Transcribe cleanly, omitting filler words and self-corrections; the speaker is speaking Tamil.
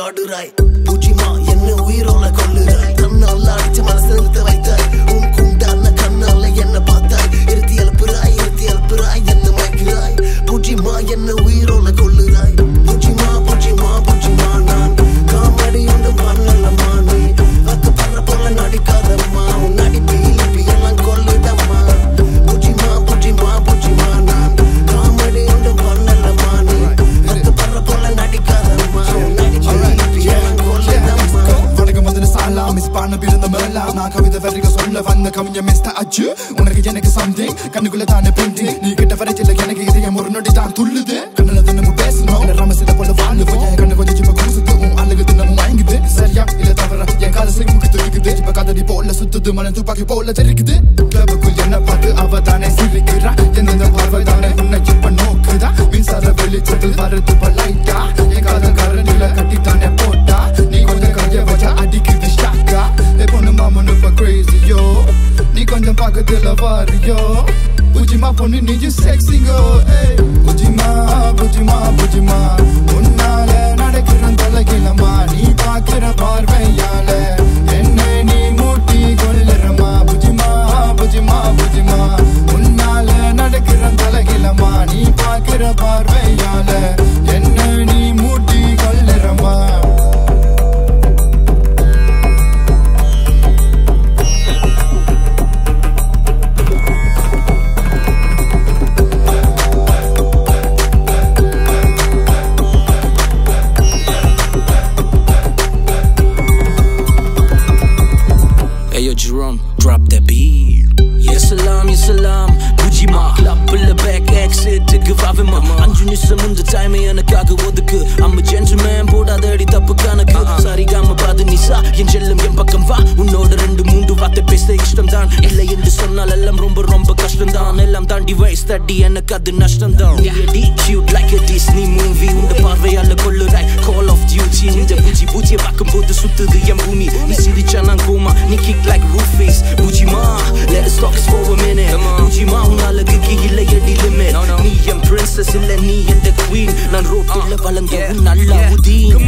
ஆடுறாய் பூஜிமா என்ன உயிரோல கொள்ளுறாய் கண்ணால அடிச்ச மனசு நிறுத்த வைத்தாய் உன் குண்டான கண்ணால என்ன பார்த்தாய் இருத்தி எழுப்புறாய் என்ன மயக்கிறாய் பூஜிமா என்ன உயிரோல கொள்ளுறாய் பூஜிமா பூஜிமா பூஜிமா நான் காமெடி ஒன்றும் பண்ணலம்மா நீ வத்து பண்ற போல நடிக்காதம்மா உன் நடிப்பு இழிப்பு எல்லாம் கொள்ளுடம்மா பூஜிமா பூஜிமா பூஜிமா நான் காமெடி ஒன்றும் பண்ணலம்மா நீ வத்து பண்ற போல நடிக்காதம்மா உன் நடிப்பு இழிப்பு எல்லாம் கொள்ளுடம்மா வணக்கம் வந்து சாலா மிஸ் பண்ண பிறந்த மேலா நான் கவிதை வரைக சொல்ல வந்த கவிஞ மிஸ்டர் அச்சு உனக்கு எனக்கு சம்திங் கண்ணுக்குள்ள தானே பெயிண்டிங் நீ கிட்ட வரைச்சில எனக்கு இதயம் ஒரு நொடி தான் துள்ளுது கண்ணுல தினமும் பேசணும் ரமசித போல வாழ்வு என் கண்ணு கொஞ்சம் இப்ப குசுத்து உன் அழகு தினமும் வாங்கிது சரியா இல்ல தவற என் கால சிரிமுக்கு துடிக்குது இப்ப கதடி போல சுத்துது மன துப்பாக்கி போல தெரிக்குது கிளப்புக்குள் என்ன பார்த்து அவ தானே சிரிக்கிறா எந்தெந்த பார்வை தானே உன்னை இப்ப நோக்குதா மின்சார வெளிச்சத்தில் வருது பலைட்டா என் காதல் கரணில கட்டித்தானே போட்டா நீ கொஞ்சம் கைய வச்சா அடிக்குது ஷாக்கா பொண்ணு மாமனு இப்ப கிரேசியோ நீ கொஞ்சம் பக்கத்துல வாரியோ புஜிமா பொண்ணு நீ செக்ஸிங்கோ புஜிமா புஜிமா புஜிமா உன்னால நடக்கிற தலைகிலமா நீ பாக்குற பார்வையால என்ன நீ மூட்டி கொள்ளுறமா புஜிமா புஜிமா புஜிமா உன்னால நடக்கிற தலைகிலமா நீ பாக்குற பார்வையால என்ன நீ மூட்டி கொள்ளுறமா Jerome, drop that beat. Yes salam, Bujima. Klappel back exit to give up him. Anjuni samunda time enakaga odukku. I'm a gentleman, podadadi tappu kanakku. Sari gama paadu nisa, en jellam en pakkam va. Unnoda rendu moondu vaathe pesa ishtam dhaan. Illa endu sonnal ellam romba kashtam dhaan. Ellam taandi vayas thadi enakku adu nashtam dhaan. D cute like a Disney movie. Unda parvayala kollurai Call of Duty. Inda buji pakkam podu suttudhu en bhoomi. Ni siricha naan koma, ni kick like roofies. Bujima, let us talk for a minute. Bujima unalagukku illa edi limit. Nee en princess illa nee en the queen. Naan road illa valanga unnalla udeen.